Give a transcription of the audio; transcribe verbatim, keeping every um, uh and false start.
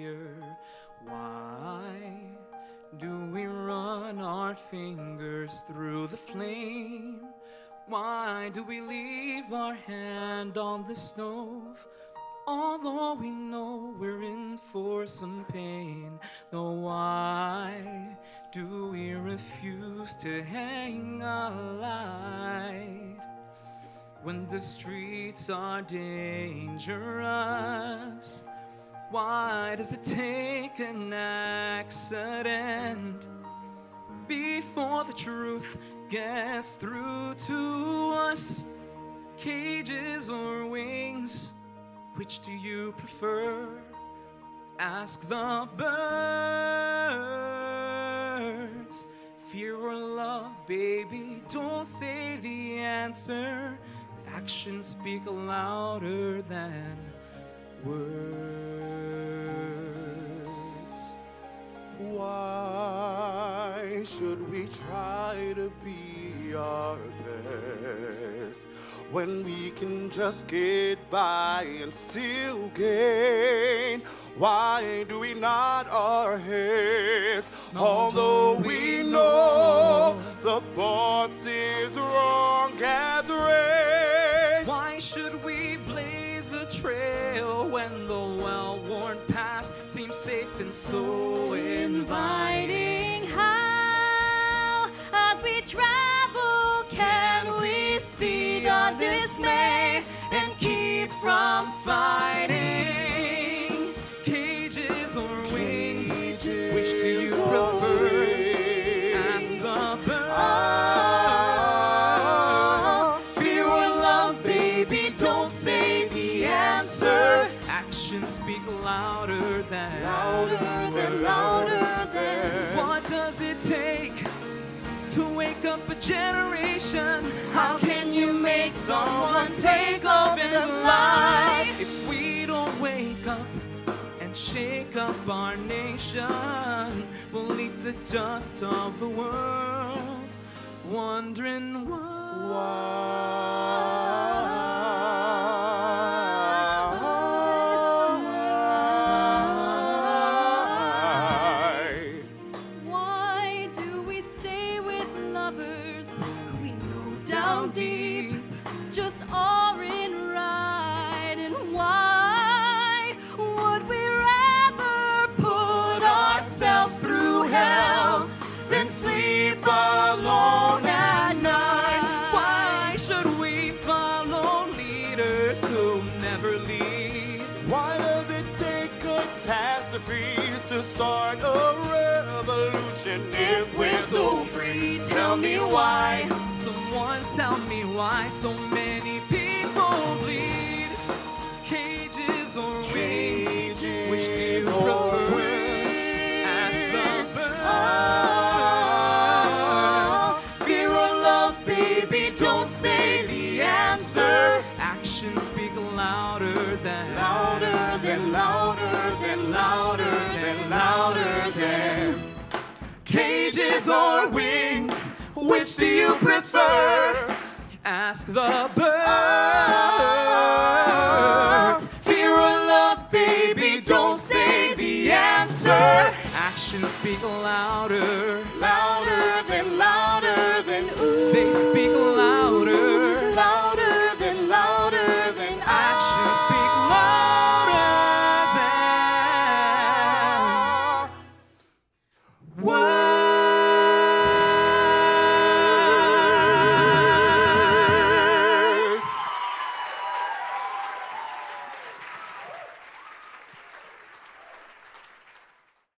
fire. Why do we run our fingers through the flame? Why do we leave our hand on the stove? Although we know we're in for some pain. No, why do we refuse to hang a light when the streets are dangerous? Why does it take an accident before the truth gets through to us? Cages or wings, which do you prefer? Ask the birds. Fear or love, baby, don't say the answer. Actions speak louder than words. Why should we try to be our best when we can just get by and still gain? Why do we nod our heads although we know the boss is wrong as rain? Why should we blaze a trail when the well-worn path seems safe and so inviting? How, as we travel, can we see our dismay and keep from fighting? Cages or wings, which do you prefer? Ask the birds. Fear or love, baby, don't say the answer. Actions speak louder than, Louder than, louder than. What does it take to wake up a generation? How can you make someone take off and fly? If we don't wake up and shake up our nation, we'll eat the dust of the world, wondering why. Why do we stay with lovers we know down deep just are in right? And why would we rather put ourselves through hell than sleep alone at night? Why should we follow leaders who never lead? Why does it take catastrophe to start a revolution if we're so free? Tell me why. Someone tell me why so many people bleed. Cages or wings, which do you prefer? Ask the birds. Fear or love, baby, don't say the answer. Actions speak louder than, Louder than, louder than, louder than, louder than. Cages or wings, which do you prefer? Ask the birds. Fear or love, baby, don't say the answer. Actions speak louder, Louder